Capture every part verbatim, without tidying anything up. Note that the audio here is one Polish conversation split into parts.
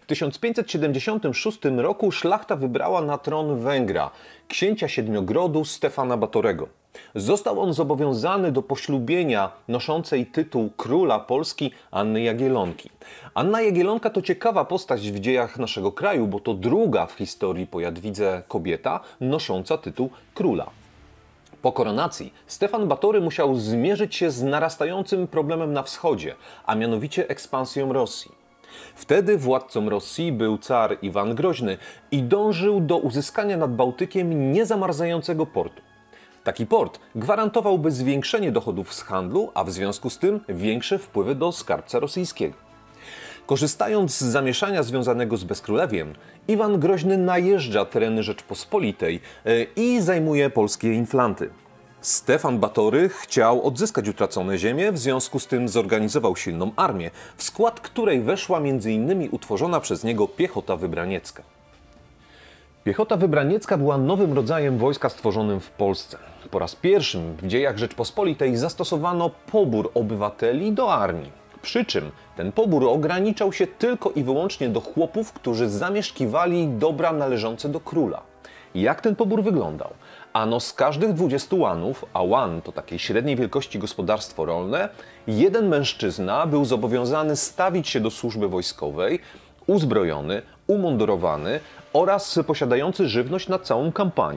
W tysiąc pięćset siedemdziesiątym szóstym roku szlachta wybrała na tron Węgra, księcia Siedmiogrodu Stefana Batorego. Został on zobowiązany do poślubienia noszącej tytuł króla Polski Anny Jagiellonki. Anna Jagiellonka to ciekawa postać w dziejach naszego kraju, bo to druga w historii po Jadwidze kobieta nosząca tytuł króla. Po koronacji Stefan Batory musiał zmierzyć się z narastającym problemem na wschodzie, a mianowicie ekspansją Rosji. Wtedy władcą Rosji był car Iwan Groźny i dążył do uzyskania nad Bałtykiem niezamarzającego portu. Taki port gwarantowałby zwiększenie dochodów z handlu, a w związku z tym większe wpływy do skarbca rosyjskiego. Korzystając z zamieszania związanego z bezkrólewiem, Iwan Groźny najeżdża tereny Rzeczpospolitej i zajmuje polskie inflanty. Stefan Batory chciał odzyskać utracone ziemie, w związku z tym zorganizował silną armię, w skład której weszła między innymi utworzona przez niego piechota wybraniecka. Piechota wybraniecka była nowym rodzajem wojska stworzonym w Polsce. Po raz pierwszy w dziejach Rzeczpospolitej zastosowano pobór obywateli do armii. Przy czym ten pobór ograniczał się tylko i wyłącznie do chłopów, którzy zamieszkiwali dobra należące do króla. Jak ten pobór wyglądał? Ano z każdych dwudziestu łanów, a łan to takiej średniej wielkości gospodarstwo rolne, jeden mężczyzna był zobowiązany stawić się do służby wojskowej, uzbrojony, umundurowany oraz posiadający żywność na całą kampanię.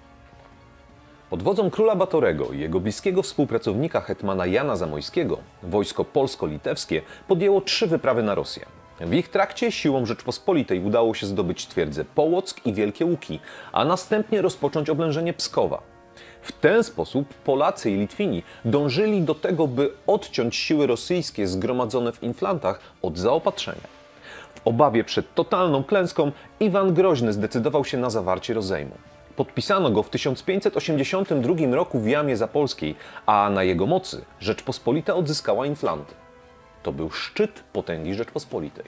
Pod wodzą króla Batorego i jego bliskiego współpracownika hetmana Jana Zamojskiego wojsko polsko-litewskie podjęło trzy wyprawy na Rosję. W ich trakcie siłom Rzeczpospolitej udało się zdobyć twierdzę Połock i Wielkie Łuki, a następnie rozpocząć oblężenie Pskowa. W ten sposób Polacy i Litwini dążyli do tego, by odciąć siły rosyjskie zgromadzone w inflantach od zaopatrzenia. W obawie przed totalną klęską Iwan Groźny zdecydował się na zawarcie rozejmu. Podpisano go w tysiąc pięćset osiemdziesiątym drugim roku w Jamie Zapolskiej, a na jego mocy Rzeczpospolita odzyskała inflanty. To był szczyt potęgi Rzeczpospolitej.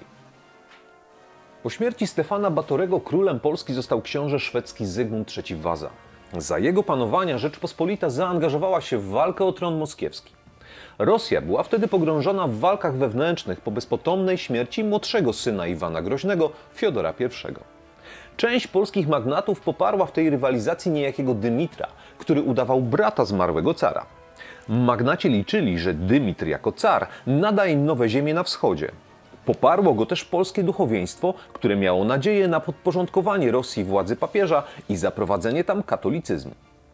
Po śmierci Stefana Batorego królem Polski został książę szwedzki Zygmunt trzeci Waza. Za jego panowania Rzeczpospolita zaangażowała się w walkę o tron moskiewski. Rosja była wtedy pogrążona w walkach wewnętrznych po bezpotomnej śmierci młodszego syna Iwana Groźnego, Fiodora pierwszego. Część polskich magnatów poparła w tej rywalizacji niejakiego Dymitra, który udawał brata zmarłego cara. Magnaci liczyli, że Dymitr jako car nada im nowe ziemie na wschodzie. Poparło go też polskie duchowieństwo, które miało nadzieję na podporządkowanie Rosji władzy papieża i zaprowadzenie tam katolicyzmu.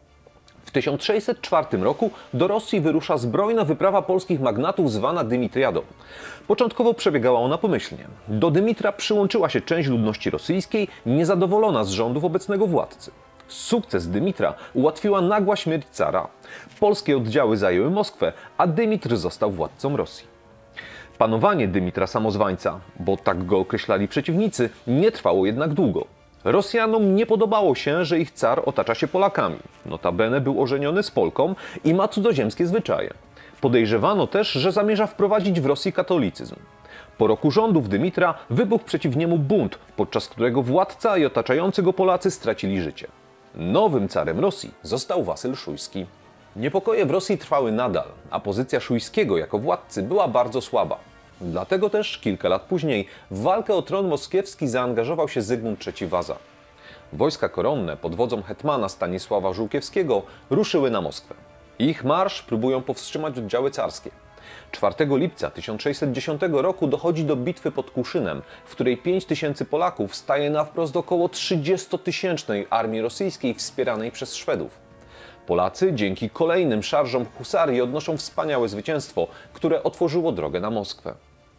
W tysiąc sześćset czwartym roku do Rosji wyrusza zbrojna wyprawa polskich magnatów zwana Dymitriadą. Początkowo przebiegała ona pomyślnie. Do Dymitra przyłączyła się część ludności rosyjskiej, niezadowolona z rządów obecnego władcy. Sukces Dymitra ułatwiła nagła śmierć cara. Polskie oddziały zajęły Moskwę, a Dymitr został władcą Rosji. Panowanie Dymitra Samozwańca, bo tak go określali przeciwnicy, nie trwało jednak długo. Rosjanom nie podobało się, że ich car otacza się Polakami. Notabene był ożeniony z Polką i ma cudzoziemskie zwyczaje. Podejrzewano też, że zamierza wprowadzić w Rosji katolicyzm. Po roku rządów Dymitra wybuchł przeciw niemu bunt, podczas którego władca i otaczający go Polacy stracili życie. Nowym carem Rosji został Wasyl Szujski. Niepokoje w Rosji trwały nadal, a pozycja Szujskiego jako władcy była bardzo słaba. Dlatego też kilka lat później w walkę o tron moskiewski zaangażował się Zygmunt trzeci Waza. Wojska koronne pod wodzą hetmana Stanisława Żółkiewskiego ruszyły na Moskwę. Ich marsz próbują powstrzymać oddziały carskie. czwartego lipca tysiąc sześćset dziesiątego roku dochodzi do bitwy pod Kuszynem, w której pięć tysięcy Polaków staje na wprost około trzydziestotysięcznej armii rosyjskiej wspieranej przez Szwedów. Polacy dzięki kolejnym szarżom husarii odnoszą wspaniałe zwycięstwo, które otworzyło drogę na Moskwę.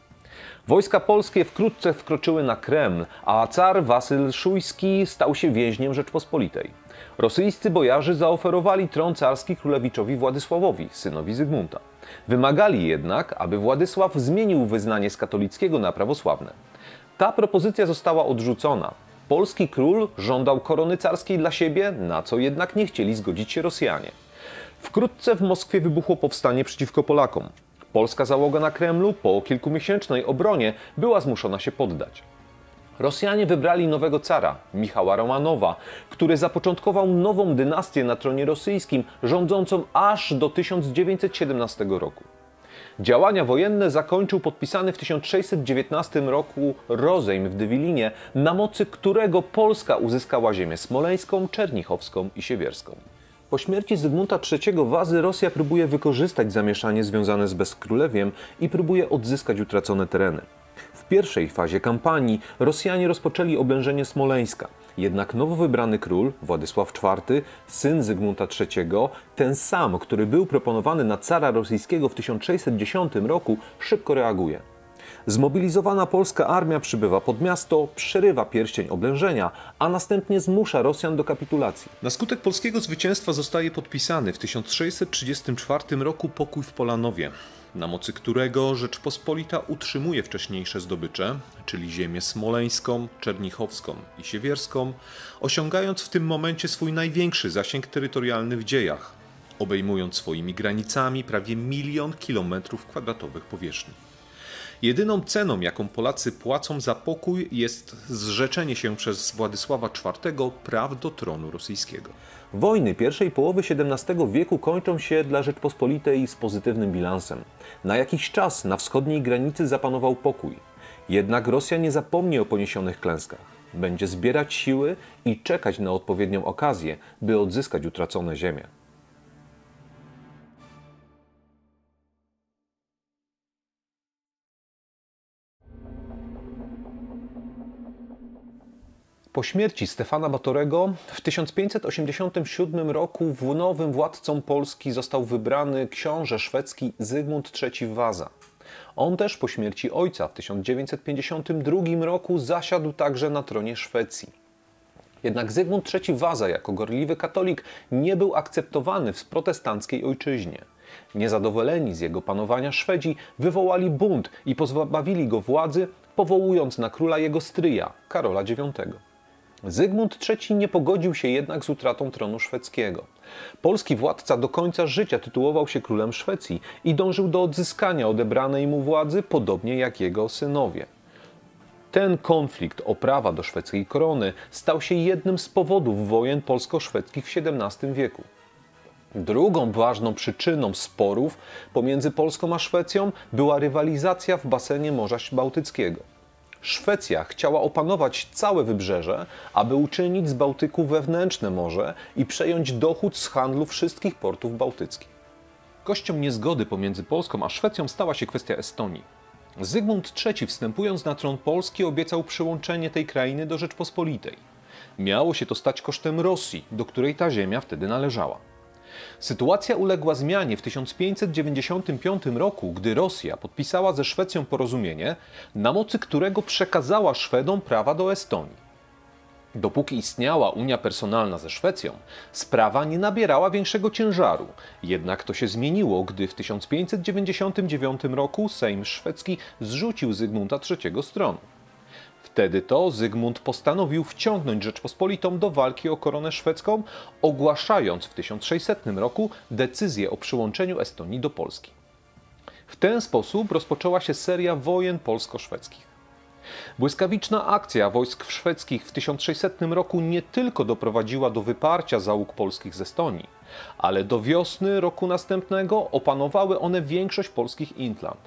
Wojska polskie wkrótce wkroczyły na Kreml, a car Wasyl Szujski stał się więźniem Rzeczpospolitej. Rosyjscy bojarzy zaoferowali tron carski królewiczowi Władysławowi, synowi Zygmunta. Wymagali jednak, aby Władysław zmienił wyznanie z katolickiego na prawosławne. Ta propozycja została odrzucona. Polski król żądał korony carskiej dla siebie, na co jednak nie chcieli zgodzić się Rosjanie. Wkrótce w Moskwie wybuchło powstanie przeciwko Polakom. Polska załoga na Kremlu po kilkumiesięcznej obronie była zmuszona się poddać. Rosjanie wybrali nowego cara, Michała Romanowa, który zapoczątkował nową dynastię na tronie rosyjskim, rządzącą aż do tysiąc dziewięćset siedemnastego roku. Działania wojenne zakończył podpisany w tysiąc sześćset dziewiętnastym roku rozejm w Dywilinie, na mocy którego Polska uzyskała ziemię smoleńską, czernichowską i siewierską. Po śmierci Zygmunta trzeciego Wazy Rosja próbuje wykorzystać zamieszanie związane z Bezkrólewiem i próbuje odzyskać utracone tereny. W pierwszej fazie kampanii Rosjanie rozpoczęli oblężenie Smoleńska. Jednak nowo wybrany król, Władysław czwarty, syn Zygmunta trzeciego, ten sam, który był proponowany na cara rosyjskiego w tysiąc sześćset dziesiątym roku, szybko reaguje. Zmobilizowana polska armia przybywa pod miasto, przerywa pierścień oblężenia, a następnie zmusza Rosjan do kapitulacji. Na skutek polskiego zwycięstwa zostaje podpisany w tysiąc sześćset trzydziestym czwartym roku pokój w Polanowie, na mocy którego Rzeczpospolita utrzymuje wcześniejsze zdobycze, czyli ziemię smoleńską, czernichowską i siewierską, osiągając w tym momencie swój największy zasięg terytorialny w dziejach, obejmując swoimi granicami prawie milion kilometrów kwadratowych powierzchni. Jedyną ceną, jaką Polacy płacą za pokój, jest zrzeczenie się przez Władysława czwartego praw do tronu rosyjskiego. Wojny pierwszej połowy siedemnastego wieku kończą się dla Rzeczpospolitej z pozytywnym bilansem. Na jakiś czas na wschodniej granicy zapanował pokój. Jednak Rosja nie zapomni o poniesionych klęskach. Będzie zbierać siły i czekać na odpowiednią okazję, by odzyskać utracone ziemie. Po śmierci Stefana Batorego w tysiąc pięćset osiemdziesiątym siódmym roku w nowym władcą Polski został wybrany książę szwedzki Zygmunt trzeci Waza. On też po śmierci ojca w tysiąc dziewięćset pięćdziesiątym drugim roku zasiadł także na tronie Szwecji. Jednak Zygmunt trzeci Waza jako gorliwy katolik nie był akceptowany w protestanckiej ojczyźnie. Niezadowoleni z jego panowania Szwedzi wywołali bunt i pozbawili go władzy, powołując na króla jego stryja, Karola dziewiątego. Zygmunt trzeci nie pogodził się jednak z utratą tronu szwedzkiego. Polski władca do końca życia tytułował się królem Szwecji i dążył do odzyskania odebranej mu władzy, podobnie jak jego synowie. Ten konflikt o prawa do szwedzkiej korony stał się jednym z powodów wojen polsko-szwedzkich w siedemnastym wieku. Drugą ważną przyczyną sporów pomiędzy Polską a Szwecją była rywalizacja w basenie Morza Bałtyckiego. Szwecja chciała opanować całe wybrzeże, aby uczynić z Bałtyku wewnętrzne morze i przejąć dochód z handlu wszystkich portów bałtyckich. Kością niezgody pomiędzy Polską a Szwecją stała się kwestia Estonii. Zygmunt trzeci, wstępując na tron Polski, obiecał przyłączenie tej krainy do Rzeczpospolitej. Miało się to stać kosztem Rosji, do której ta ziemia wtedy należała. Sytuacja uległa zmianie w tysiąc pięćset dziewięćdziesiątym piątym roku, gdy Rosja podpisała ze Szwecją porozumienie, na mocy którego przekazała Szwedom prawa do Estonii. Dopóki istniała unia personalna ze Szwecją, sprawa nie nabierała większego ciężaru. Jednak to się zmieniło, gdy w tysiąc pięćset dziewięćdziesiątym dziewiątym roku Sejm szwedzki zrzucił Zygmunta trzeciego z tronu. Wtedy to Zygmunt postanowił wciągnąć Rzeczpospolitą do walki o koronę szwedzką, ogłaszając w tysiąc sześćsetnym roku decyzję o przyłączeniu Estonii do Polski. W ten sposób rozpoczęła się seria wojen polsko-szwedzkich. Błyskawiczna akcja wojsk szwedzkich w tysiąc sześćsetnym roku nie tylko doprowadziła do wyparcia załóg polskich z Estonii, ale do wiosny roku następnego opanowały one większość polskich Inflant.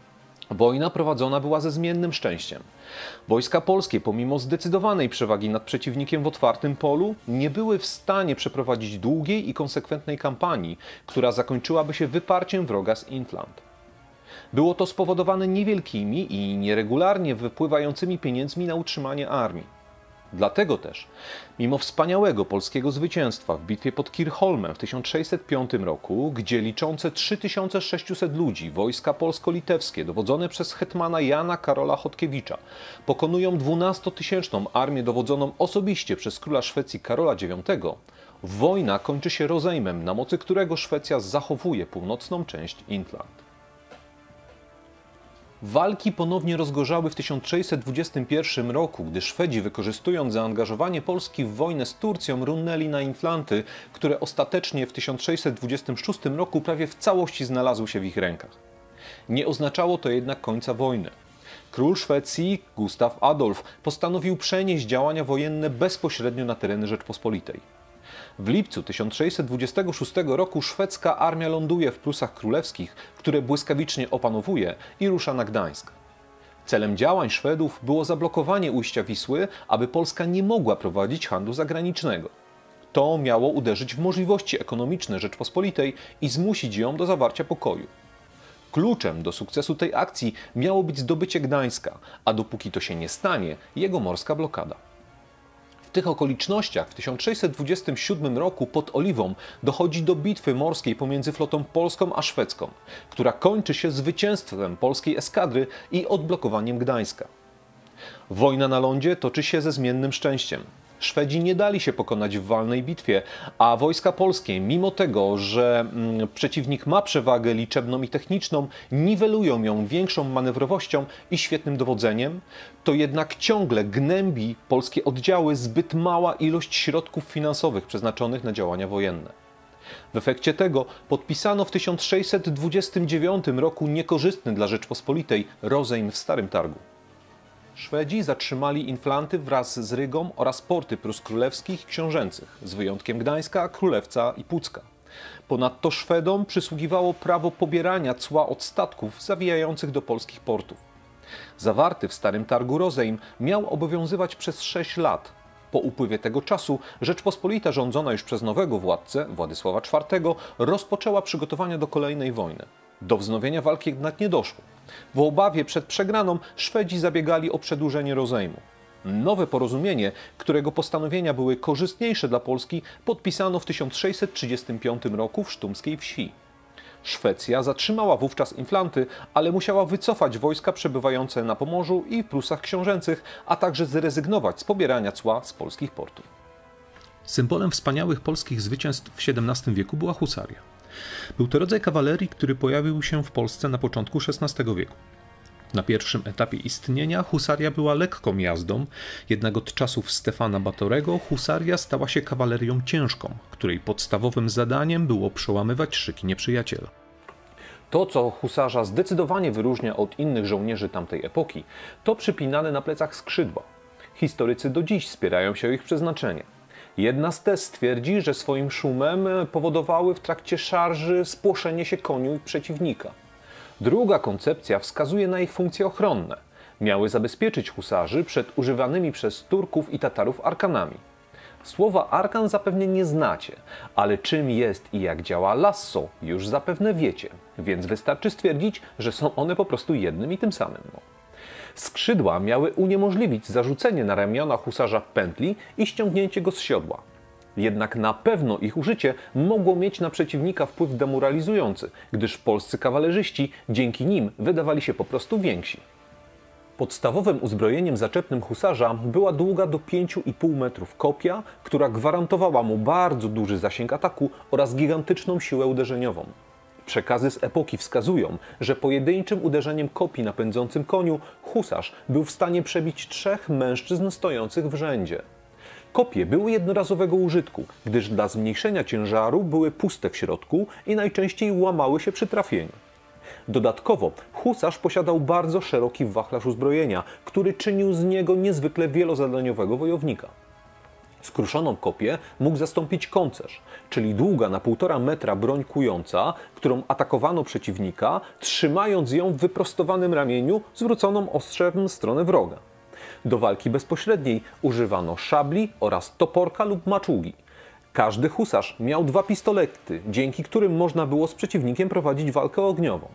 Wojna prowadzona była ze zmiennym szczęściem. Wojska polskie, pomimo zdecydowanej przewagi nad przeciwnikiem w otwartym polu, nie były w stanie przeprowadzić długiej i konsekwentnej kampanii, która zakończyłaby się wyparciem wroga z Inflant. Było to spowodowane niewielkimi i nieregularnie wypływającymi pieniędzmi na utrzymanie armii. Dlatego też, mimo wspaniałego polskiego zwycięstwa w bitwie pod Kirchholmem w tysiąc sześćset piątym roku, gdzie liczące trzy tysiące sześciuset ludzi wojska polsko-litewskie dowodzone przez hetmana Jana Karola Chodkiewicza pokonują dwunastotysięczną armię dowodzoną osobiście przez króla Szwecji Karola dziewiątego, wojna kończy się rozejmem, na mocy którego Szwecja zachowuje północną część Inflant. Walki ponownie rozgorzały w tysiąc sześćset dwudziestym pierwszym roku, gdy Szwedzi, wykorzystując zaangażowanie Polski w wojnę z Turcją, runęli na Inflanty, które ostatecznie w tysiąc sześćset dwudziestym szóstym roku prawie w całości znalazły się w ich rękach. Nie oznaczało to jednak końca wojny. Król Szwecji, Gustav Adolf, postanowił przenieść działania wojenne bezpośrednio na tereny Rzeczpospolitej. W lipcu tysiąc sześćset dwudziestego szóstego roku szwedzka armia ląduje w Prusach Królewskich, które błyskawicznie opanowuje i rusza na Gdańsk. Celem działań Szwedów było zablokowanie ujścia Wisły, aby Polska nie mogła prowadzić handlu zagranicznego. To miało uderzyć w możliwości ekonomiczne Rzeczpospolitej i zmusić ją do zawarcia pokoju. Kluczem do sukcesu tej akcji miało być zdobycie Gdańska, a dopóki to się nie stanie, jego morska blokada. W tych okolicznościach w tysiąc sześćset dwudziestym siódmym roku pod Oliwą dochodzi do bitwy morskiej pomiędzy flotą polską a szwedzką, która kończy się zwycięstwem polskiej eskadry i odblokowaniem Gdańska. Wojna na lądzie toczy się ze zmiennym szczęściem. Szwedzi nie dali się pokonać w walnej bitwie, a wojska polskie, mimo tego, że mm, przeciwnik ma przewagę liczebną i techniczną, niwelują ją większą manewrowością i świetnym dowodzeniem, to jednak ciągle gnębi polskie oddziały zbyt mała ilość środków finansowych przeznaczonych na działania wojenne. W efekcie tego podpisano w tysiąc sześćset dwudziestym dziewiątym roku niekorzystny dla Rzeczpospolitej rozejm w Starym Targu. Szwedzi zatrzymali Inflanty wraz z Rygą oraz porty Prus Królewskich i Książęcych, z wyjątkiem Gdańska, Królewca i Pucka. Ponadto Szwedom przysługiwało prawo pobierania cła od statków zawijających do polskich portów. Zawarty w Starym Targu rozejm miał obowiązywać przez sześć lat. Po upływie tego czasu Rzeczpospolita rządzona już przez nowego władcę, Władysława czwartego, rozpoczęła przygotowania do kolejnej wojny. Do wznowienia walki jednak nie doszło. W obawie przed przegraną Szwedzi zabiegali o przedłużenie rozejmu. Nowe porozumienie, którego postanowienia były korzystniejsze dla Polski, podpisano w tysiąc sześćset trzydziestym piątym roku w sztumskiej wsi. Szwecja zatrzymała wówczas Inflanty, ale musiała wycofać wojska przebywające na Pomorzu i w Prusach Książęcych, a także zrezygnować z pobierania cła z polskich portów. Symbolem wspaniałych polskich zwycięstw w siedemnastym wieku była husaria. Był to rodzaj kawalerii, który pojawił się w Polsce na początku szesnastego wieku. Na pierwszym etapie istnienia husaria była lekką jazdą, jednak od czasów Stefana Batorego husaria stała się kawalerią ciężką, której podstawowym zadaniem było przełamywać szyki nieprzyjaciela. To, co husarza zdecydowanie wyróżnia od innych żołnierzy tamtej epoki, to przypinane na plecach skrzydła. Historycy do dziś spierają się o ich przeznaczenie. Jedna z tez twierdzi, że swoim szumem powodowały w trakcie szarży spłoszenie się koniu i przeciwnika. Druga koncepcja wskazuje na ich funkcje ochronne. Miały zabezpieczyć husarzy przed używanymi przez Turków i Tatarów arkanami. Słowa arkan zapewne nie znacie, ale czym jest i jak działa lasso już zapewne wiecie, więc wystarczy stwierdzić, że są one po prostu jednym i tym samym. Skrzydła miały uniemożliwić zarzucenie na ramiona husarza pętli i ściągnięcie go z siodła. Jednak na pewno ich użycie mogło mieć na przeciwnika wpływ demoralizujący, gdyż polscy kawalerzyści dzięki nim wydawali się po prostu więksi. Podstawowym uzbrojeniem zaczepnym husarza była długa do pięciu i pół metrów kopia, która gwarantowała mu bardzo duży zasięg ataku oraz gigantyczną siłę uderzeniową. Przekazy z epoki wskazują, że pojedynczym uderzeniem kopii na pędzącym koniu husarz był w stanie przebić trzech mężczyzn stojących w rzędzie. Kopie były jednorazowego użytku, gdyż dla zmniejszenia ciężaru były puste w środku i najczęściej łamały się przy trafieniu. Dodatkowo husarz posiadał bardzo szeroki wachlarz uzbrojenia, który czynił z niego niezwykle wielozadaniowego wojownika. Skruszoną kopię mógł zastąpić koncerz, czyli długa na półtora metra broń kująca, którą atakowano przeciwnika, trzymając ją w wyprostowanym ramieniu zwróconą ostrzem w stronę wroga. Do walki bezpośredniej używano szabli oraz toporka lub maczugi. Każdy husarz miał dwa pistolety, dzięki którym można było z przeciwnikiem prowadzić walkę ogniową.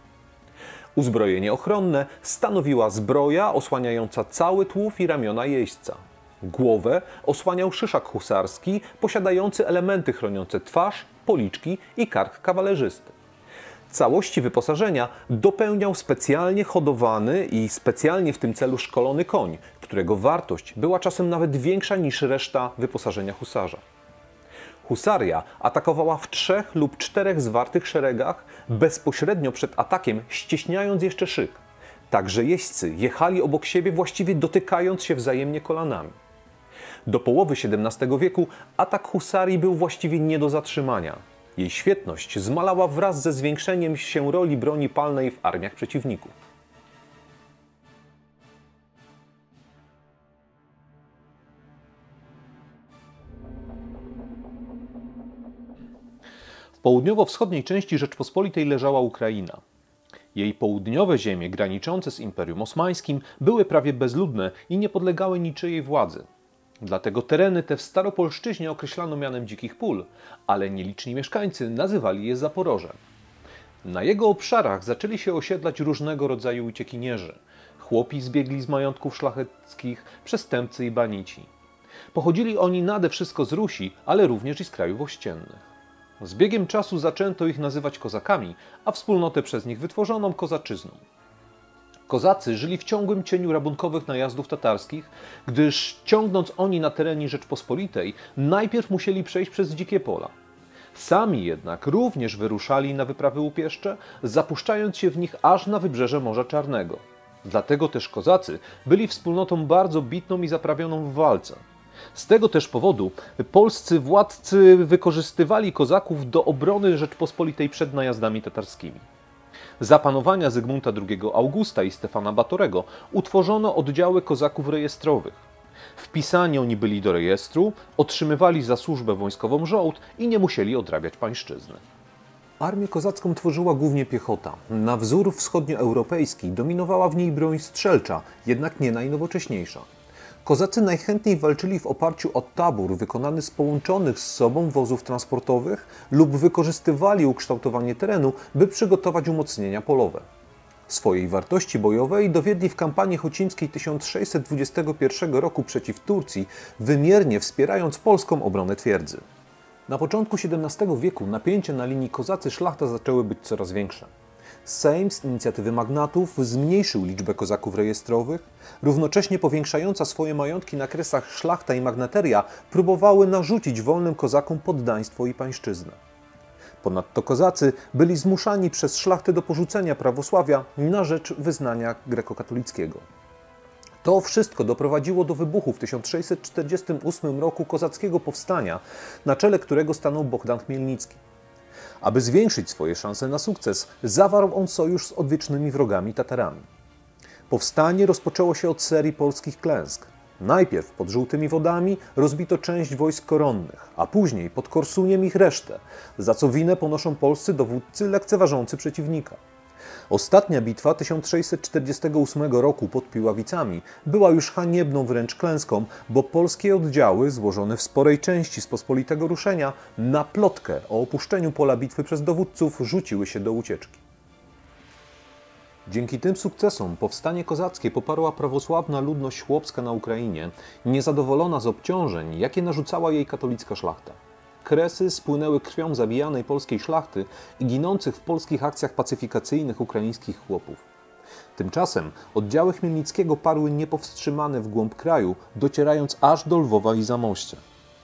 Uzbrojenie ochronne stanowiła zbroja osłaniająca cały tułów i ramiona jeźdźca. Głowę osłaniał szyszyk husarski posiadający elementy chroniące twarz, policzki i kark kawalerzysty. Całości wyposażenia dopełniał specjalnie hodowany i specjalnie w tym celu szkolony koń, którego wartość była czasem nawet większa niż reszta wyposażenia husarza. Husaria atakowała w trzech lub czterech zwartych szeregach, bezpośrednio przed atakiem ścieśniając jeszcze szyk. Także jeźdźcy jechali obok siebie, właściwie dotykając się wzajemnie kolanami. Do połowy siedemnastego wieku atak husarii był właściwie nie do zatrzymania. Jej świetność zmalała wraz ze zwiększeniem się roli broni palnej w armiach przeciwników. południowo-wschodniej części Rzeczpospolitej leżała Ukraina. Jej południowe ziemie graniczące z Imperium Osmańskim były prawie bezludne i nie podlegały niczyjej władzy. Dlatego tereny te w Staropolszczyźnie określano mianem dzikich pól, ale nieliczni mieszkańcy nazywali je Zaporożem. Na jego obszarach zaczęli się osiedlać różnego rodzaju uciekinierzy. Chłopi zbiegli z majątków szlacheckich, przestępcy i banici. Pochodzili oni nade wszystko z Rusi, ale również i z krajów ościennych. Z biegiem czasu zaczęto ich nazywać kozakami, a wspólnotę przez nich wytworzoną kozaczyzną. Kozacy żyli w ciągłym cieniu rabunkowych najazdów tatarskich, gdyż ciągnąc oni na terenie Rzeczpospolitej, najpierw musieli przejść przez dzikie pola. Sami jednak również wyruszali na wyprawy łupieszcze, zapuszczając się w nich aż na wybrzeże Morza Czarnego. Dlatego też kozacy byli wspólnotą bardzo bitną i zaprawioną w walce. Z tego też powodu polscy władcy wykorzystywali kozaków do obrony Rzeczpospolitej przed najazdami tatarskimi. Za panowania Zygmunta drugiego Augusta i Stefana Batorego utworzono oddziały kozaków rejestrowych. Wpisani oni byli do rejestru, otrzymywali za służbę wojskową żołd i nie musieli odrabiać pańszczyzny. Armię kozacką tworzyła głównie piechota. Na wzór wschodnioeuropejski dominowała w niej broń strzelcza, jednak nie najnowocześniejsza. Kozacy najchętniej walczyli w oparciu o tabór wykonany z połączonych z sobą wozów transportowych lub wykorzystywali ukształtowanie terenu, by przygotować umocnienia polowe. Swojej wartości bojowej dowiedli w kampanii chocińskiej tysiąc sześćset dwudziestego pierwszego roku przeciw Turcji, wymiernie wspierając polską obronę twierdzy. Na początku siedemnastego wieku napięcia na linii kozacy-szlachta zaczęły być coraz większe. Sejm z inicjatywy magnatów zmniejszył liczbę kozaków rejestrowych, równocześnie powiększająca swoje majątki na kresach szlachta i magnateria próbowały narzucić wolnym kozakom poddaństwo i pańszczyznę. Ponadto kozacy byli zmuszani przez szlachtę do porzucenia prawosławia na rzecz wyznania grekokatolickiego. To wszystko doprowadziło do wybuchu w tysiąc sześćset czterdziestym ósmym roku kozackiego powstania, na czele którego stanął Bohdan Chmielnicki. Aby zwiększyć swoje szanse na sukces, zawarł on sojusz z odwiecznymi wrogami Tatarami. Powstanie rozpoczęło się od serii polskich klęsk. Najpierw pod Żółtymi Wodami rozbito część wojsk koronnych, a później pod Korsuniem ich resztę, za co winę ponoszą polscy dowódcy lekceważący przeciwnika. Ostatnia bitwa tysiąc sześćset czterdziestego ósmego roku pod Piławicami była już haniebną wręcz klęską, bo polskie oddziały, złożone w sporej części z pospolitego ruszenia, na plotkę o opuszczeniu pola bitwy przez dowódców rzuciły się do ucieczki. Dzięki tym sukcesom powstanie kozackie poparła prawosławna ludność chłopska na Ukrainie, niezadowolona z obciążeń, jakie narzucała jej katolicka szlachta. Kresy spłynęły krwią zabijanej polskiej szlachty i ginących w polskich akcjach pacyfikacyjnych ukraińskich chłopów. Tymczasem oddziały Chmielnickiego parły niepowstrzymane w głąb kraju, docierając aż do Lwowa i Zamościa.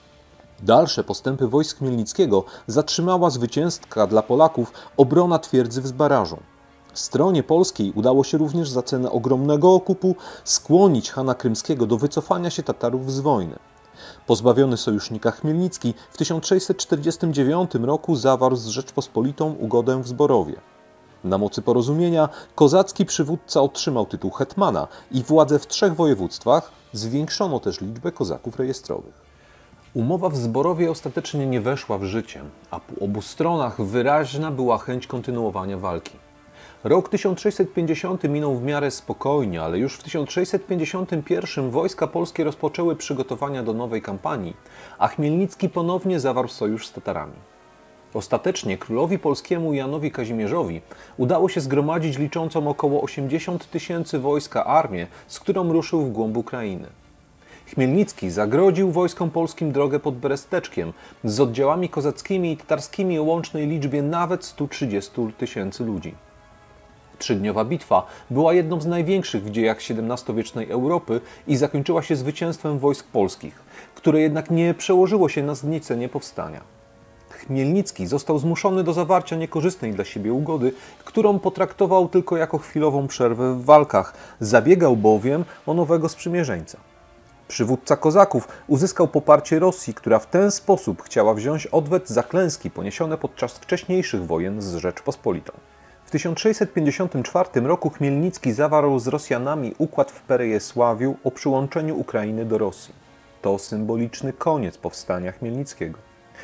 Dalsze postępy wojsk Chmielnickiego zatrzymała zwycięska dla Polaków obrona twierdzy w Zbarażu. Stronie polskiej udało się również za cenę ogromnego okupu skłonić Hana Krymskiego do wycofania się Tatarów z wojny. Pozbawiony sojusznika Chmielnicki w tysiąc sześćset czterdziestym dziewiątym roku zawarł z Rzeczpospolitą ugodę w Zborowie. Na mocy porozumienia kozacki przywódca otrzymał tytuł hetmana i władzę w trzech województwach, zwiększono też liczbę kozaków rejestrowych. Umowa w Zborowie ostatecznie nie weszła w życie, a po obu stronach wyraźna była chęć kontynuowania walki. Rok tysiąc sześćset pięćdziesiąty minął w miarę spokojnie, ale już w tysiąc sześćset pięćdziesiątym pierwszym wojska polskie rozpoczęły przygotowania do nowej kampanii, a Chmielnicki ponownie zawarł sojusz z Tatarami. Ostatecznie królowi polskiemu Janowi Kazimierzowi udało się zgromadzić liczącą około osiemdziesiąt tysięcy wojska armię, z którą ruszył w głąb Ukrainy. Chmielnicki zagrodził wojskom polskim drogę pod Beresteczkiem z oddziałami kozackimi i tatarskimi o łącznej liczbie nawet stu trzydziestu tysięcy ludzi. Trzydniowa bitwa była jedną z największych w dziejach siedemnastowiecznej Europy i zakończyła się zwycięstwem wojsk polskich, które jednak nie przełożyło się na zniecenie powstania. Chmielnicki został zmuszony do zawarcia niekorzystnej dla siebie ugody, którą potraktował tylko jako chwilową przerwę w walkach, zabiegał bowiem o nowego sprzymierzeńca. Przywódca kozaków uzyskał poparcie Rosji, która w ten sposób chciała wziąć odwet za klęski poniesione podczas wcześniejszych wojen z Rzeczpospolitą. W tysiąc sześćset pięćdziesiątym czwartym roku Chmielnicki zawarł z Rosjanami układ w Perejesławiu o przyłączeniu Ukrainy do Rosji. To symboliczny koniec powstania Chmielnickiego.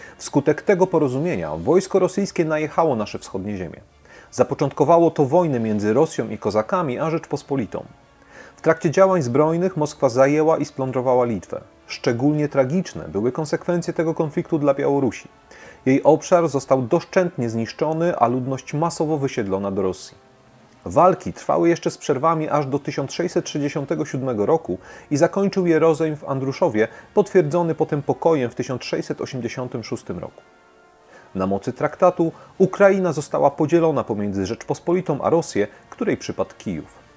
Wskutek tego porozumienia wojsko rosyjskie najechało nasze wschodnie ziemie. Zapoczątkowało to wojnę między Rosją i Kozakami a Rzeczpospolitą. W trakcie działań zbrojnych Moskwa zajęła i splądrowała Litwę. Szczególnie tragiczne były konsekwencje tego konfliktu dla Białorusi. Jej obszar został doszczętnie zniszczony, a ludność masowo wysiedlona do Rosji. Walki trwały jeszcze z przerwami aż do tysiąc sześćset sześćdziesiątego siódmego roku i zakończył je rozejm w Andruszowie, potwierdzony potem pokojem w tysiąc sześćset osiemdziesiątym szóstym roku. Na mocy traktatu Ukraina została podzielona pomiędzy Rzeczpospolitą a Rosję, której przypadł Kijów.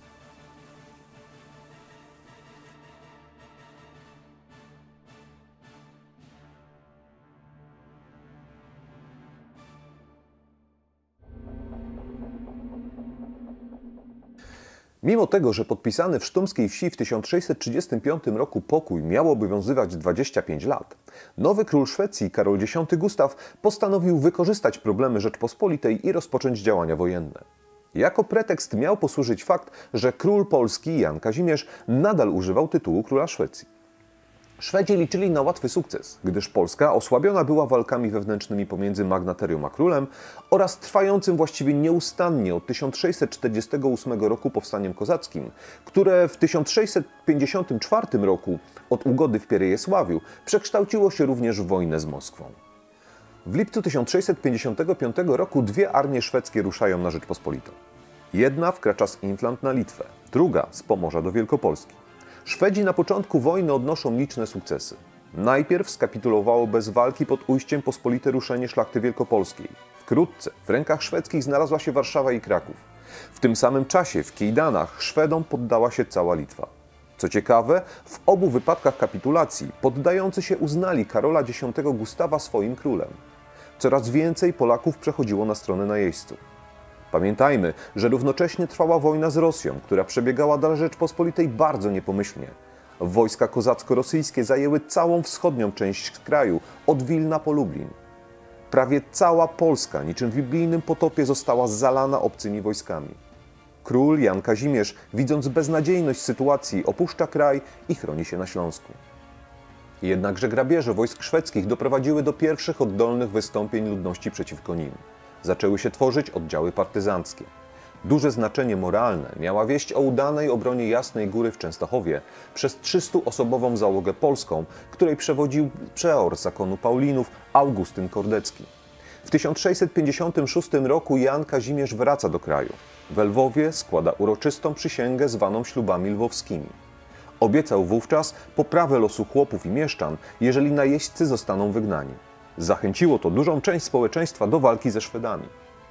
Mimo tego, że podpisany w sztumskiej wsi w tysiąc sześćset trzydziestym piątym roku pokój miał obowiązywać dwadzieścia pięć lat, nowy król Szwecji, Karol X Gustaw, postanowił wykorzystać problemy Rzeczpospolitej i rozpocząć działania wojenne. Jako pretekst miał posłużyć fakt, że król Polski, Jan Kazimierz, nadal używał tytułu króla Szwecji. Szwedzi liczyli na łatwy sukces, gdyż Polska osłabiona była walkami wewnętrznymi pomiędzy magnaterią a królem oraz trwającym właściwie nieustannie od tysiąc sześćset czterdziestego ósmego roku powstaniem kozackim, które w tysiąc sześćset pięćdziesiątym czwartym roku od ugody w Pierejesławiu przekształciło się również w wojnę z Moskwą. W lipcu tysiąc sześćset pięćdziesiątego piątego roku dwie armie szwedzkie ruszają na Rzeczpospolitą. Jedna wkracza z Inflant na Litwę, druga z Pomorza do Wielkopolski. Szwedzi na początku wojny odnoszą liczne sukcesy. Najpierw skapitulowało bez walki pod ujściem pospolite ruszenie szlachty wielkopolskiej. Wkrótce w rękach szwedzkich znalazła się Warszawa i Kraków. W tym samym czasie w Kijdanach Szwedom poddała się cała Litwa. Co ciekawe, w obu wypadkach kapitulacji poddający się uznali Karola X Gustawa swoim królem. Coraz więcej Polaków przechodziło na stronę najeźdźców. Pamiętajmy, że równocześnie trwała wojna z Rosją, która przebiegała dla Rzeczpospolitej bardzo niepomyślnie. Wojska kozacko-rosyjskie zajęły całą wschodnią część kraju, od Wilna po Lublin. Prawie cała Polska, niczym w biblijnym potopie, została zalana obcymi wojskami. Król Jan Kazimierz, widząc beznadziejność sytuacji, opuszcza kraj i chroni się na Śląsku. Jednakże grabieże wojsk szwedzkich doprowadziły do pierwszych oddolnych wystąpień ludności przeciwko nim. Zaczęły się tworzyć oddziały partyzanckie. Duże znaczenie moralne miała wieść o udanej obronie Jasnej Góry w Częstochowie przez trzystuosobową załogę polską, której przewodził przeor zakonu Paulinów Augustyn Kordecki. W tysiąc sześćset pięćdziesiątym szóstym roku Jan Kazimierz wraca do kraju. W Lwowie składa uroczystą przysięgę zwaną ślubami lwowskimi. Obiecał wówczas poprawę losu chłopów i mieszczan, jeżeli najeźdźcy zostaną wygnani. Zachęciło to dużą część społeczeństwa do walki ze Szwedami.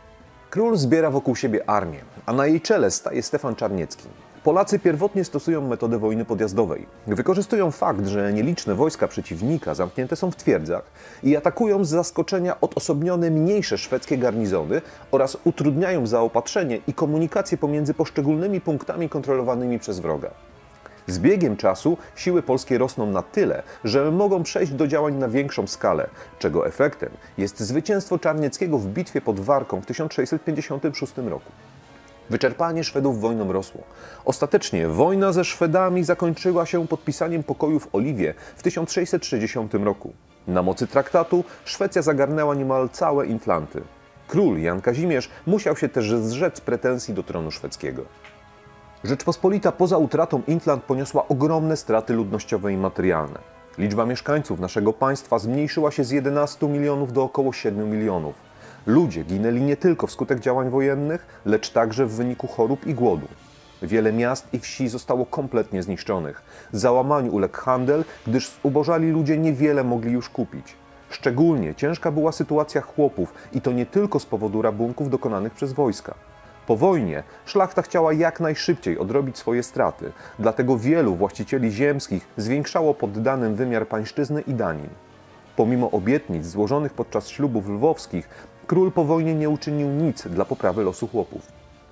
Król zbiera wokół siebie armię, a na jej czele staje Stefan Czarniecki. Polacy pierwotnie stosują metodę wojny podjazdowej. Wykorzystują fakt, że nieliczne wojska przeciwnika zamknięte są w twierdzach i atakują z zaskoczenia odosobnione mniejsze szwedzkie garnizony oraz utrudniają zaopatrzenie i komunikację pomiędzy poszczególnymi punktami kontrolowanymi przez wroga. Z biegiem czasu siły polskie rosną na tyle, że mogą przejść do działań na większą skalę, czego efektem jest zwycięstwo Czarnieckiego w bitwie pod Warką w tysiąc sześćset pięćdziesiątym szóstym roku. Wyczerpanie Szwedów wojną rosło. Ostatecznie wojna ze Szwedami zakończyła się podpisaniem pokoju w Oliwie w tysiąc sześćset sześćdziesiątym roku. Na mocy traktatu Szwecja zagarnęła niemal całe Inflanty. Król Jan Kazimierz musiał się też zrzec pretensji do tronu szwedzkiego. Rzeczpospolita poza utratą Inflant poniosła ogromne straty ludnościowe i materialne. Liczba mieszkańców naszego państwa zmniejszyła się z jedenastu milionów do około siedmiu milionów. Ludzie ginęli nie tylko wskutek działań wojennych, lecz także w wyniku chorób i głodu. Wiele miast i wsi zostało kompletnie zniszczonych. Załamaniu uległ handel, gdyż zubożali ludzie niewiele mogli już kupić. Szczególnie ciężka była sytuacja chłopów i to nie tylko z powodu rabunków dokonanych przez wojska. Po wojnie szlachta chciała jak najszybciej odrobić swoje straty, dlatego wielu właścicieli ziemskich zwiększało poddanym wymiar pańszczyzny i danin. Pomimo obietnic złożonych podczas ślubów lwowskich, król po wojnie nie uczynił nic dla poprawy losu chłopów.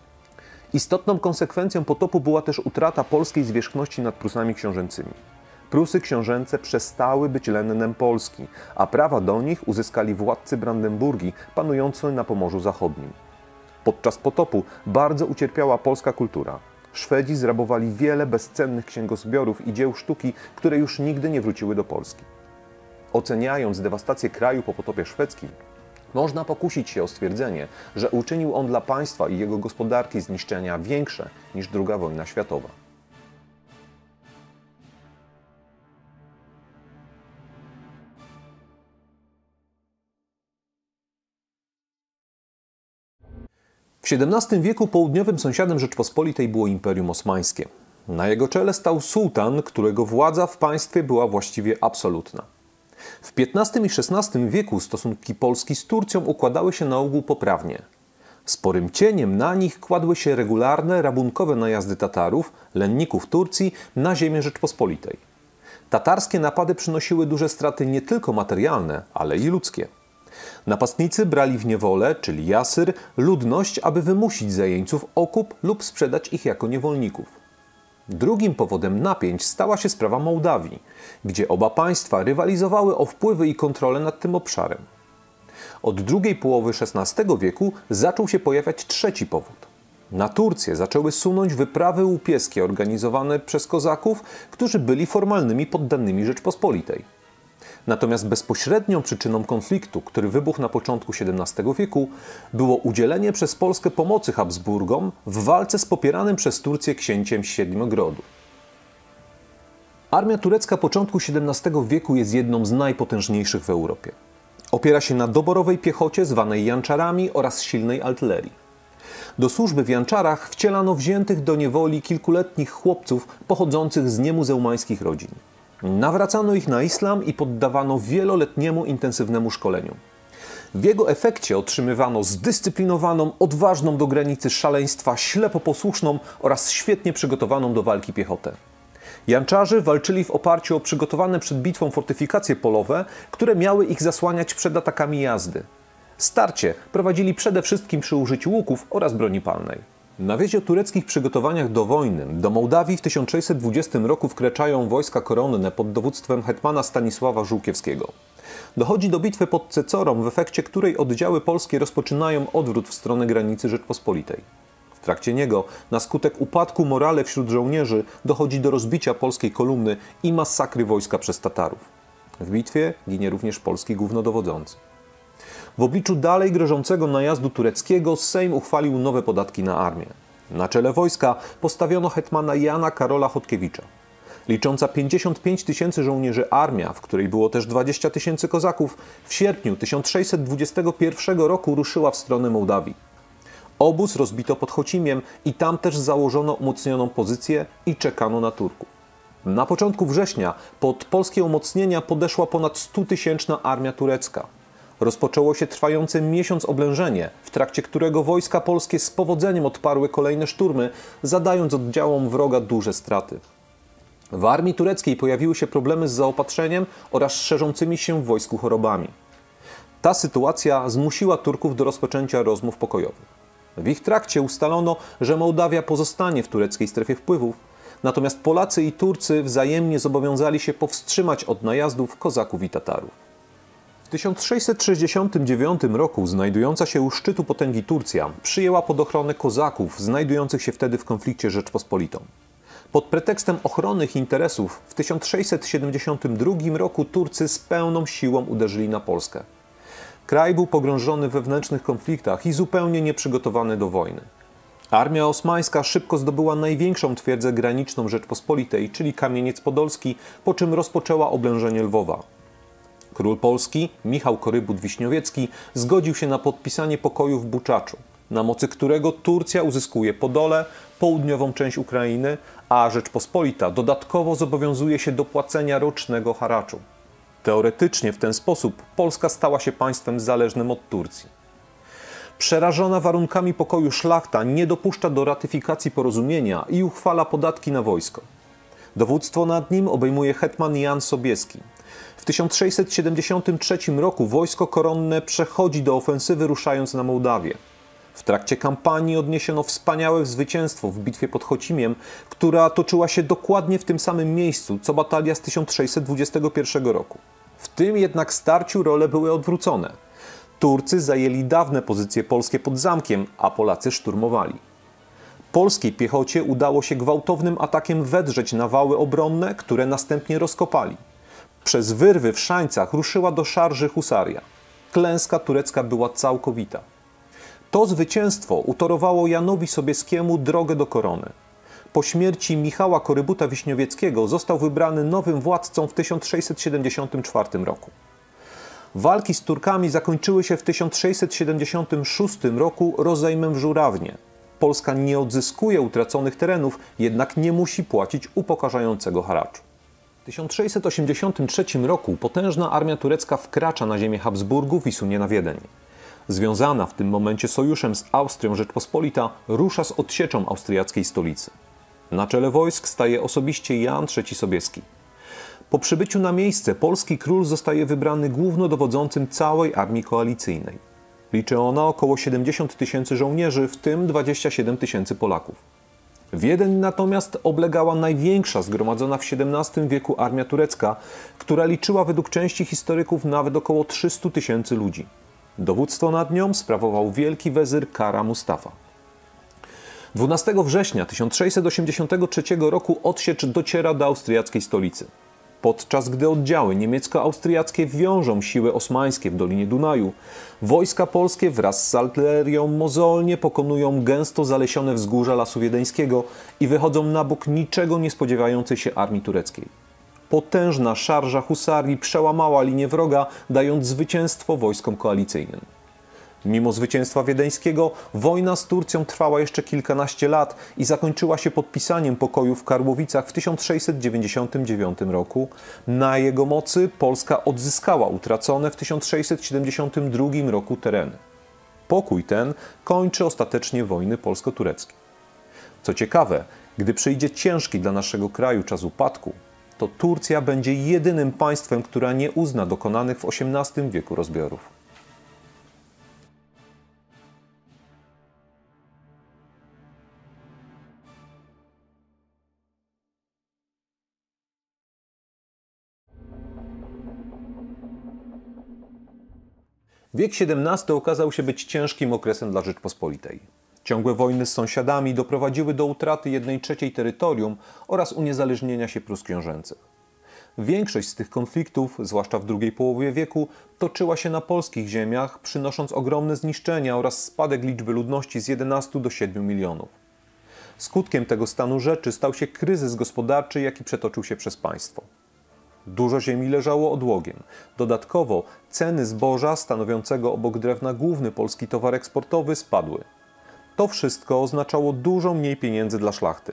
Istotną konsekwencją potopu była też utrata polskiej zwierzchności nad Prusami książęcymi. Prusy książęce przestały być lennem Polski, a prawa do nich uzyskali władcy Brandenburgii panujący na Pomorzu Zachodnim. Podczas potopu bardzo ucierpiała polska kultura. Szwedzi zrabowali wiele bezcennych księgozbiorów i dzieł sztuki, które już nigdy nie wróciły do Polski. Oceniając dewastację kraju po potopie szwedzkim, można pokusić się o stwierdzenie, że uczynił on dla państwa i jego gospodarki zniszczenia większe niż druga wojna światowa. W siedemnastym wieku południowym sąsiadem Rzeczpospolitej było Imperium Osmańskie. Na jego czele stał sułtan, którego władza w państwie była właściwie absolutna. W piętnastym i szesnastym wieku stosunki Polski z Turcją układały się na ogół poprawnie. Sporym cieniem na nich kładły się regularne, rabunkowe najazdy Tatarów, lenników Turcji, na ziemię Rzeczpospolitej. Tatarskie napady przynosiły duże straty nie tylko materialne, ale i ludzkie. Napastnicy brali w niewolę, czyli jasyr, ludność, aby wymusić za jeńców okup lub sprzedać ich jako niewolników. Drugim powodem napięć stała się sprawa Mołdawii, gdzie oba państwa rywalizowały o wpływy i kontrolę nad tym obszarem. Od drugiej połowy szesnastego wieku zaczął się pojawiać trzeci powód. Na Turcję zaczęły sunąć wyprawy łupieskie organizowane przez kozaków, którzy byli formalnymi poddanymi Rzeczpospolitej. Natomiast bezpośrednią przyczyną konfliktu, który wybuchł na początku siedemnastego wieku, było udzielenie przez Polskę pomocy Habsburgom w walce z popieranym przez Turcję księciem Siedmiogrodu. Armia turecka początku siedemnastego wieku jest jedną z najpotężniejszych w Europie. Opiera się na doborowej piechocie zwanej janczarami oraz silnej artylerii. Do służby w janczarach wcielano wziętych do niewoli kilkuletnich chłopców pochodzących z niemuzeumańskich rodzin. Nawracano ich na islam i poddawano wieloletniemu intensywnemu szkoleniu. W jego efekcie otrzymywano zdyscyplinowaną, odważną do granicy szaleństwa, ślepo posłuszną oraz świetnie przygotowaną do walki piechotę. Janczarzy walczyli w oparciu o przygotowane przed bitwą fortyfikacje polowe, które miały ich zasłaniać przed atakami jazdy. Starcie prowadzili przede wszystkim przy użyciu łuków oraz broni palnej. Na wieść o tureckich przygotowaniach do wojny do Mołdawii w tysiąc sześćset dwudziestym roku wkraczają wojska koronne pod dowództwem hetmana Stanisława Żółkiewskiego. Dochodzi do bitwy pod Cecorą, w efekcie której oddziały polskie rozpoczynają odwrót w stronę granicy Rzeczpospolitej. W trakcie niego, na skutek upadku morale wśród żołnierzy, dochodzi do rozbicia polskiej kolumny i masakry wojska przez Tatarów. W bitwie ginie również polski głównodowodzący. W obliczu dalej grożącego najazdu tureckiego Sejm uchwalił nowe podatki na armię. Na czele wojska postawiono hetmana Jana Karola Chodkiewicza. Licząca pięćdziesiąt pięć tysięcy żołnierzy armia, w której było też dwadzieścia tysięcy kozaków, w sierpniu tysiąc sześćset dwudziestego pierwszego roku ruszyła w stronę Mołdawii. Obóz rozbito pod Chocimiem i tam też założono umocnioną pozycję i czekano na Turków. Na początku września pod polskie umocnienia podeszła ponad stutysięczna armia turecka. Rozpoczęło się trwające miesiąc oblężenie, w trakcie którego wojska polskie z powodzeniem odparły kolejne szturmy, zadając oddziałom wroga duże straty. W armii tureckiej pojawiły się problemy z zaopatrzeniem oraz szerzącymi się w wojsku chorobami. Ta sytuacja zmusiła Turków do rozpoczęcia rozmów pokojowych. W ich trakcie ustalono, że Mołdawia pozostanie w tureckiej strefie wpływów, natomiast Polacy i Turcy wzajemnie zobowiązali się powstrzymać od najazdów kozaków i Tatarów. W tysiąc sześćset sześćdziesiątym dziewiątym roku znajdująca się u szczytu potęgi Turcja przyjęła pod ochronę kozaków znajdujących się wtedy w konflikcie z Rzeczpospolitą. Pod pretekstem ochrony ich interesów w tysiąc sześćset siedemdziesiątym drugim roku Turcy z pełną siłą uderzyli na Polskę. Kraj był pogrążony w wewnętrznych konfliktach i zupełnie nieprzygotowany do wojny. Armia osmańska szybko zdobyła największą twierdzę graniczną Rzeczpospolitej, czyli Kamieniec Podolski, po czym rozpoczęła oblężenie Lwowa. Król Polski, Michał Korybut-Wiśniowiecki, zgodził się na podpisanie pokoju w Buczaczu, na mocy którego Turcja uzyskuje Podole, południową część Ukrainy, a Rzeczpospolita dodatkowo zobowiązuje się do płacenia rocznego haraczu. Teoretycznie w ten sposób Polska stała się państwem zależnym od Turcji. Przerażona warunkami pokoju szlachta nie dopuszcza do ratyfikacji porozumienia i uchwala podatki na wojsko. Dowództwo nad nim obejmuje hetman Jan Sobieski. W tysiąc sześćset siedemdziesiątym trzecim roku wojsko koronne przechodzi do ofensywy, ruszając na Mołdawię. W trakcie kampanii odniesiono wspaniałe zwycięstwo w bitwie pod Chocimiem, która toczyła się dokładnie w tym samym miejscu, co batalia z tysiąc sześćset dwudziestego pierwszego roku. W tym jednak starciu role były odwrócone. Turcy zajęli dawne pozycje polskie pod zamkiem, a Polacy szturmowali. Polskiej piechocie udało się gwałtownym atakiem wedrzeć na wały obronne, które następnie rozkopali. Przez wyrwy w Szańcach ruszyła do szarży husaria. Klęska turecka była całkowita. To zwycięstwo utorowało Janowi Sobieskiemu drogę do korony. Po śmierci Michała Korybuta-Wiśniowieckiego został wybrany nowym władcą w tysiąc sześćset siedemdziesiątym czwartym roku. Walki z Turkami zakończyły się w tysiąc sześćset siedemdziesiątym szóstym roku rozejmem w Żurawnie. Polska nie odzyskuje utraconych terenów, jednak nie musi płacić upokarzającego haraczu. W tysiąc sześćset osiemdziesiątym trzecim roku potężna armia turecka wkracza na ziemię Habsburgów i sunie na Wiedeń. Związana w tym momencie sojuszem z Austrią Rzeczpospolita rusza z odsieczą austriackiej stolicy. Na czele wojsk staje osobiście Jan trzeci Sobieski. Po przybyciu na miejsce polski król zostaje wybrany głównodowodzącym całej armii koalicyjnej. Liczy ona około siedemdziesiąt tysięcy żołnierzy, w tym dwadzieścia siedem tysięcy Polaków. Wiedeń natomiast oblegała największa zgromadzona w siedemnastym wieku armia turecka, która liczyła według części historyków nawet około trzystu tysięcy ludzi. Dowództwo nad nią sprawował wielki wezyr Kara Mustafa. dwunastego września tysiąc sześćset osiemdziesiątego trzeciego roku odsiecz dociera do austriackiej stolicy. Podczas gdy oddziały niemiecko-austriackie wiążą siły osmańskie w Dolinie Dunaju, wojska polskie wraz z artylerią mozolnie pokonują gęsto zalesione wzgórza Lasu Wiedeńskiego i wychodzą na bok niczego nie spodziewającej się armii tureckiej. Potężna szarża husarii przełamała linię wroga, dając zwycięstwo wojskom koalicyjnym. Mimo zwycięstwa wiedeńskiego, wojna z Turcją trwała jeszcze kilkanaście lat i zakończyła się podpisaniem pokoju w Karłowicach w tysiąc sześćset dziewięćdziesiątym dziewiątym roku. Na jego mocy Polska odzyskała utracone w tysiąc sześćset siedemdziesiątym drugim roku tereny. Pokój ten kończy ostatecznie wojny polsko-tureckie. Co ciekawe, gdy przyjdzie ciężki dla naszego kraju czas upadku, to Turcja będzie jedynym państwem, która nie uzna dokonanych w osiemnastym wieku rozbiorów. Wiek siedemnasty okazał się być ciężkim okresem dla Rzeczpospolitej. Ciągłe wojny z sąsiadami doprowadziły do utraty jednej trzeciej terytorium oraz uniezależnienia się Prus książęcych. Większość z tych konfliktów, zwłaszcza w drugiej połowie wieku, toczyła się na polskich ziemiach, przynosząc ogromne zniszczenia oraz spadek liczby ludności z jedenastu do siedmiu milionów. Skutkiem tego stanu rzeczy stał się kryzys gospodarczy, jaki przetoczył się przez państwo. Dużo ziemi leżało odłogiem. Dodatkowo ceny zboża, stanowiącego obok drewna główny polski towar eksportowy, spadły. To wszystko oznaczało dużo mniej pieniędzy dla szlachty.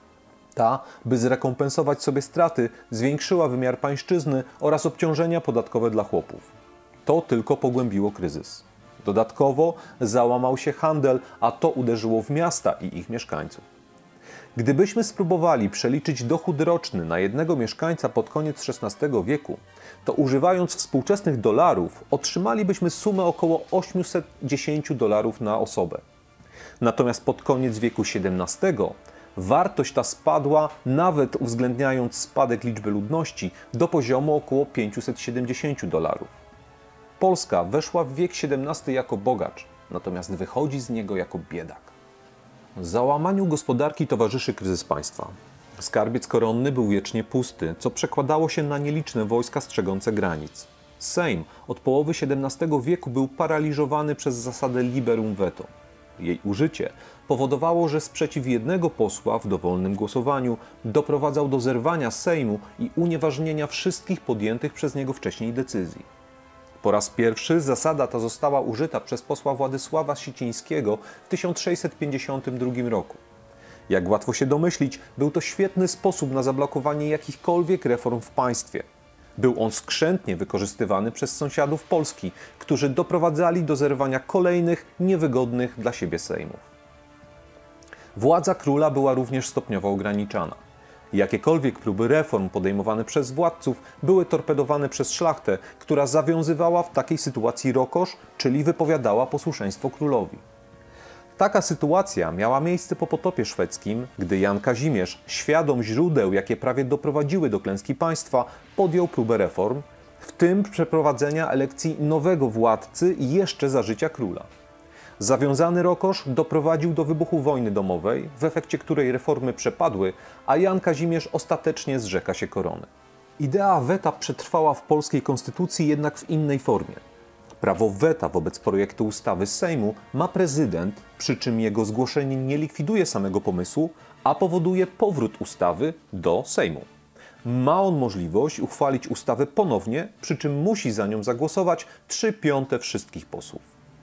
Ta, by zrekompensować sobie straty, zwiększyła wymiar pańszczyzny oraz obciążenia podatkowe dla chłopów. To tylko pogłębiło kryzys. Dodatkowo załamał się handel, a to uderzyło w miasta i ich mieszkańców. Gdybyśmy spróbowali przeliczyć dochód roczny na jednego mieszkańca pod koniec szesnastego wieku, to używając współczesnych dolarów otrzymalibyśmy sumę około osiemset dziesięć dolarów na osobę. Natomiast pod koniec wieku siedemnastego wartość ta spadła, nawet uwzględniając spadek liczby ludności, do poziomu około pięćset siedemdziesiąt dolarów. Polska weszła w wiek siedemnasty jako bogacz, natomiast wychodzi z niego jako biedak. Załamaniu gospodarki towarzyszy kryzys państwa. Skarbiec koronny był wiecznie pusty, co przekładało się na nieliczne wojska strzegące granic. Sejm od połowy siedemnastego wieku był paraliżowany przez zasadę liberum veto. Jej użycie powodowało, że sprzeciw jednego posła w dowolnym głosowaniu doprowadzał do zerwania Sejmu i unieważnienia wszystkich podjętych przez niego wcześniej decyzji. Po raz pierwszy zasada ta została użyta przez posła Władysława Sicińskiego w tysiąc sześćset pięćdziesiątym drugim roku. Jak łatwo się domyślić, był to świetny sposób na zablokowanie jakichkolwiek reform w państwie. Był on skrzętnie wykorzystywany przez sąsiadów Polski, którzy doprowadzali do zerwania kolejnych, niewygodnych dla siebie sejmów. Władza króla była również stopniowo ograniczana. Jakiekolwiek próby reform podejmowane przez władców były torpedowane przez szlachtę, która zawiązywała w takiej sytuacji rokosz, czyli wypowiadała posłuszeństwo królowi. Taka sytuacja miała miejsce po potopie szwedzkim, gdy Jan Kazimierz, świadom źródeł, jakie prawie doprowadziły do klęski państwa, podjął próbę reform, w tym przeprowadzenia elekcji nowego władcy jeszcze za życia króla. Zawiązany rokosz doprowadził do wybuchu wojny domowej, w efekcie której reformy przepadły, a Jan Kazimierz ostatecznie zrzeka się korony. Idea weta przetrwała w polskiej konstytucji, jednak w innej formie. Prawo weta wobec projektu ustawy z Sejmu ma prezydent, przy czym jego zgłoszenie nie likwiduje samego pomysłu, a powoduje powrót ustawy do Sejmu. Ma on możliwość uchwalić ustawę ponownie, przy czym musi za nią zagłosować trzy piąte wszystkich posłów.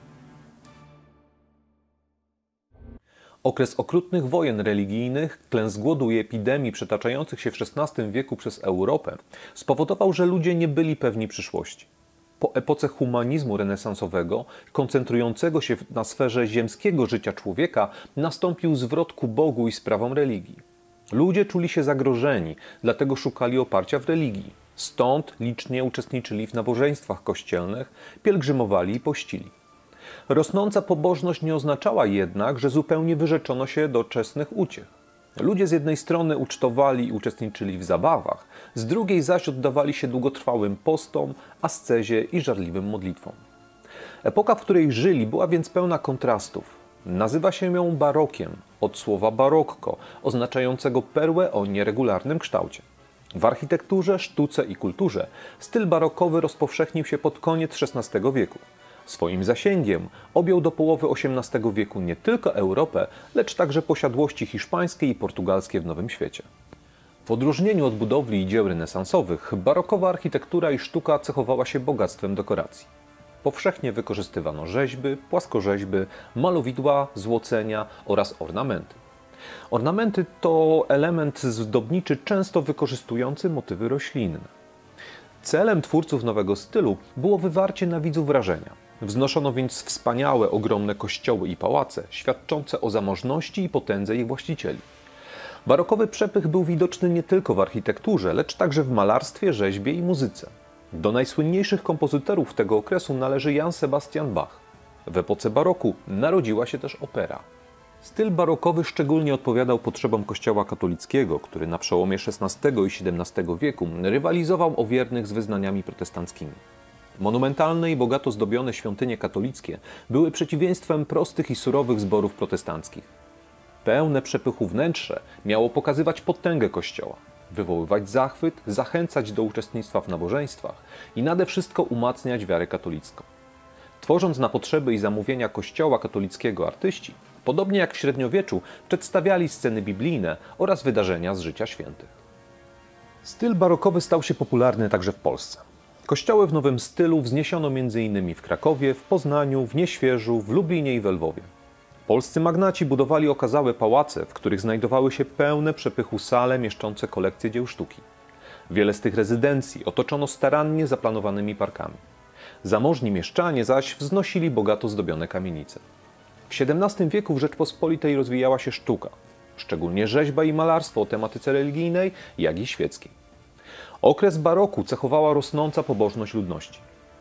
Okres okrutnych wojen religijnych, klęsk głodu i epidemii przetaczających się w szesnastym wieku przez Europę spowodował, że ludzie nie byli pewni przyszłości. Po epoce humanizmu renesansowego, koncentrującego się na sferze ziemskiego życia człowieka, nastąpił zwrot ku Bogu i sprawom religii. Ludzie czuli się zagrożeni, dlatego szukali oparcia w religii. Stąd licznie uczestniczyli w nabożeństwach kościelnych, pielgrzymowali i pościli. Rosnąca pobożność nie oznaczała jednak, że zupełnie wyrzeczono się doczesnych uciech. Ludzie z jednej strony ucztowali i uczestniczyli w zabawach, z drugiej zaś oddawali się długotrwałym postom, ascezie i żarliwym modlitwom. Epoka, w której żyli, była więc pełna kontrastów. Nazywa się ją barokiem, od słowa barokko, oznaczającego perłę o nieregularnym kształcie. W architekturze, sztuce i kulturze styl barokowy rozpowszechnił się pod koniec szesnastego wieku. Swoim zasięgiem objął do połowy osiemnastego wieku nie tylko Europę, lecz także posiadłości hiszpańskie i portugalskie w Nowym Świecie. W odróżnieniu od budowli i dzieł renesansowych, barokowa architektura i sztuka cechowała się bogactwem dekoracji. Powszechnie wykorzystywano rzeźby, płaskorzeźby, malowidła, złocenia oraz ornamenty. Ornamenty to element zdobniczy często wykorzystujący motywy roślinne. Celem twórców nowego stylu było wywarcie na widzu wrażenia. Wznoszono więc wspaniałe, ogromne kościoły i pałace, świadczące o zamożności i potędze ich właścicieli. Barokowy przepych był widoczny nie tylko w architekturze, lecz także w malarstwie, rzeźbie i muzyce. Do najsłynniejszych kompozytorów tego okresu należy Jan Sebastian Bach. W epoce baroku narodziła się też opera. Styl barokowy szczególnie odpowiadał potrzebom kościoła katolickiego, który na przełomie szesnastego i siedemnastego wieku rywalizował o wiernych z wyznaniami protestanckimi. Monumentalne i bogato zdobione świątynie katolickie były przeciwieństwem prostych i surowych zborów protestanckich. Pełne przepychu wnętrze miało pokazywać potęgę Kościoła, wywoływać zachwyt, zachęcać do uczestnictwa w nabożeństwach i nade wszystko umacniać wiarę katolicką. Tworząc na potrzeby i zamówienia Kościoła katolickiego artyści, podobnie jak w średniowieczu, przedstawiali sceny biblijne oraz wydarzenia z życia świętych. Styl barokowy stał się popularny także w Polsce. Kościoły w nowym stylu wzniesiono między innymi w Krakowie, w Poznaniu, w Nieświeżu, w Lublinie i w Lwowie. Polscy magnaci budowali okazałe pałace, w których znajdowały się pełne przepychu sale mieszczące kolekcje dzieł sztuki. Wiele z tych rezydencji otoczono starannie zaplanowanymi parkami. Zamożni mieszczanie zaś wznosili bogato zdobione kamienice. W siedemnastym wieku w Rzeczpospolitej rozwijała się sztuka, szczególnie rzeźba i malarstwo o tematyce religijnej, jak i świeckiej. Okres baroku cechowała rosnąca pobożność ludności.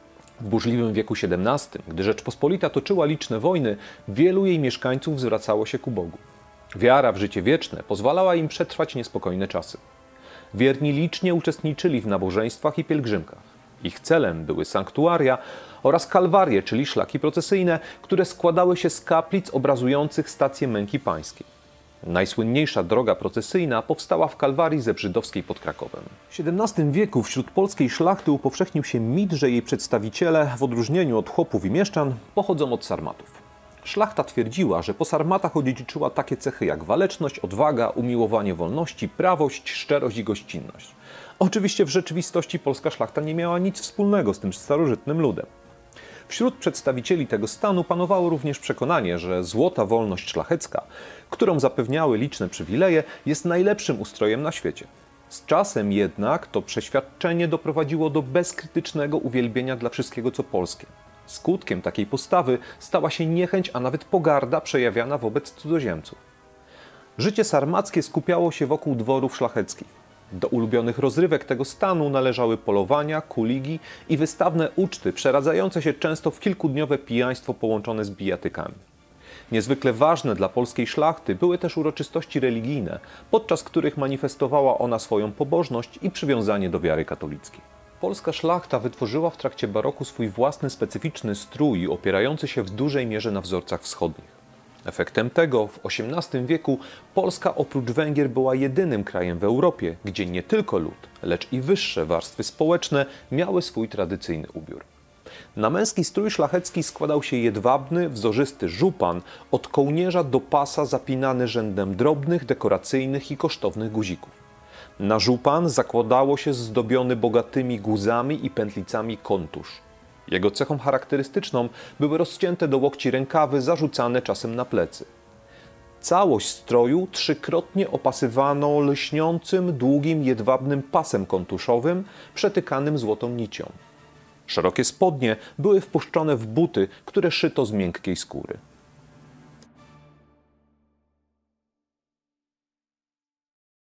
W burzliwym wieku siedemnastym, gdy Rzeczpospolita toczyła liczne wojny, wielu jej mieszkańców zwracało się ku Bogu. Wiara w życie wieczne pozwalała im przetrwać niespokojne czasy. Wierni licznie uczestniczyli w nabożeństwach i pielgrzymkach. Ich celem były sanktuaria oraz kalwarie, czyli szlaki procesyjne, które składały się z kaplic obrazujących stację męki pańskiej. Najsłynniejsza droga procesyjna powstała w Kalwarii Zebrzydowskiej pod Krakowem. W siedemnastym wieku wśród polskiej szlachty upowszechnił się mit, że jej przedstawiciele, w odróżnieniu od chłopów i mieszczan, pochodzą od sarmatów. Szlachta twierdziła, że po sarmatach odziedziczyła takie cechy jak waleczność, odwaga, umiłowanie wolności, prawość, szczerość i gościnność. Oczywiście w rzeczywistości polska szlachta nie miała nic wspólnego z tym starożytnym ludem. Wśród przedstawicieli tego stanu panowało również przekonanie, że złota wolność szlachecka, którą zapewniały liczne przywileje, jest najlepszym ustrojem na świecie. Z czasem jednak to przeświadczenie doprowadziło do bezkrytycznego uwielbienia dla wszystkiego co polskie. Skutkiem takiej postawy stała się niechęć, a nawet pogarda przejawiana wobec cudzoziemców. Życie sarmackie skupiało się wokół dworów szlacheckich. Do ulubionych rozrywek tego stanu należały polowania, kuligi i wystawne uczty, przeradzające się często w kilkudniowe pijaństwo połączone z bijatykami. Niezwykle ważne dla polskiej szlachty były też uroczystości religijne, podczas których manifestowała ona swoją pobożność i przywiązanie do wiary katolickiej. Polska szlachta wytworzyła w trakcie baroku swój własny specyficzny strój opierający się w dużej mierze na wzorcach wschodnich. Efektem tego w osiemnastym wieku Polska oprócz Węgier była jedynym krajem w Europie, gdzie nie tylko lud, lecz i wyższe warstwy społeczne miały swój tradycyjny ubiór. Na męski strój szlachecki składał się jedwabny, wzorzysty żupan, od kołnierza do pasa zapinany rzędem drobnych, dekoracyjnych i kosztownych guzików. Na żupan zakładało się zdobiony bogatymi guzami i pętlicami kontusz. Jego cechą charakterystyczną były rozcięte do łokci rękawy zarzucane czasem na plecy. Całość stroju trzykrotnie opasywano lśniącym, długim, jedwabnym pasem kontuszowym, przetykanym złotą nicią. Szerokie spodnie były wpuszczone w buty, które szyto z miękkiej skóry.